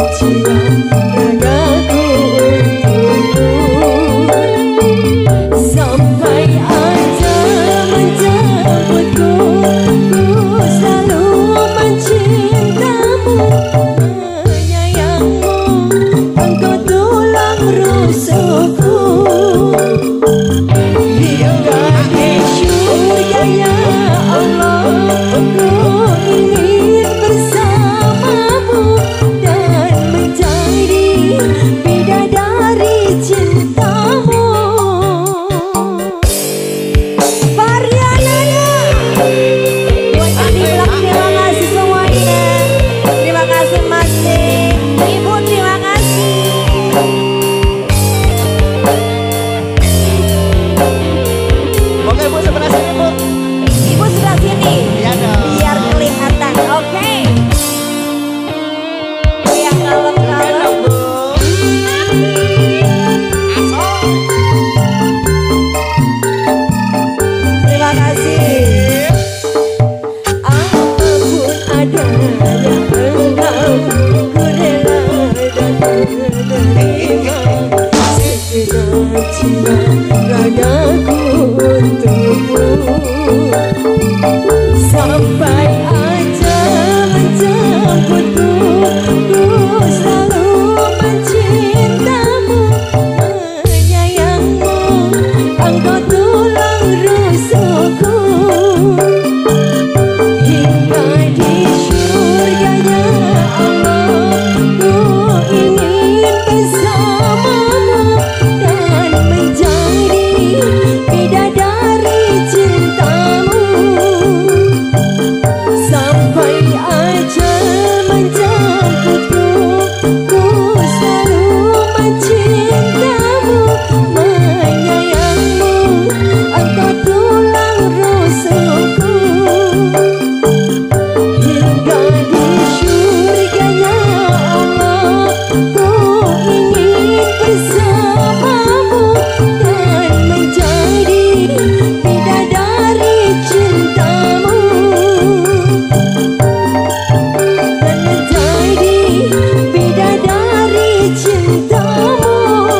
Ragaku untukmu sampai aja menjemputku, ku selalu mencintamu, menyayangmu, engkau tulang rusukku. Hingga di surganya Allah, ku ingin bersamamu dan menjadi bidadari cintamu. Sampai aja menjemputku, ku selalu mencintamu, menyayangmu, engkau tulang rusukku. Hingga di surganya Allah, ku ingin bersamamu dan menjadi bidadari cintamu, dan menjadi bidadari cintamu,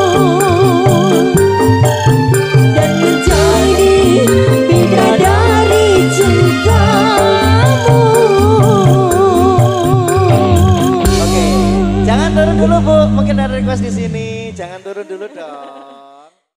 dan menjadi bidadari cintamu. Oke, jangan turun dulu Bu, mungkin ada request di sini. Jangan turun dulu dong.